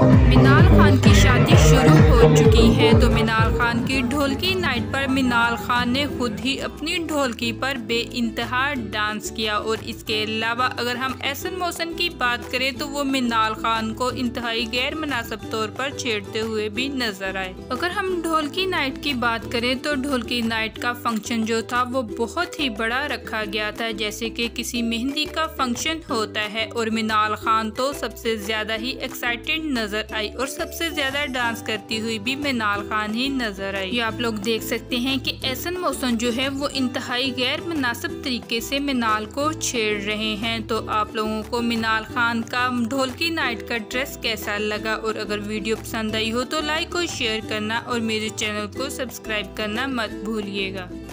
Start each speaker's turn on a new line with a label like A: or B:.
A: मिनाल खान की शादी शुरू हो चुकी है तो मिनाल खान की ढोलकी नाइट पर मिनाल खान ने खुद ही अपनी ढोलकी पर बेइंतहा डांस किया। और इसके अलावा अगर हम एहसन मोहसिन की बात करें तो वो मिनाल खान को इंतहाई गैर मुनासिब तौर पर छेड़ते हुए भी नजर आए। अगर हम ढोलकी नाइट की बात करें तो ढोलकी नाइट का फंक्शन जो था वो बहुत ही बड़ा रखा गया था, जैसे कि किसी मेहंदी का फंक्शन होता है। और मिनाल खान तो सबसे ज्यादा ही एक्साइटेड नजर आई और सबसे ज्यादा डांस करती हुई भी मिनाल खान ही नजर आई। ये आप लोग देख सकते हैं कि एहसन मोहसिन जो है वो इंतहाई गैर मुनासिब तरीके से मिनाल को छेड़ रहे हैं। तो आप लोगों को मिनाल खान का ढोलकी नाइट का ड्रेस कैसा लगा? और अगर वीडियो पसंद आई हो तो लाइक और शेयर करना और मेरे चैनल को सब्सक्राइब करना मत भूलिएगा।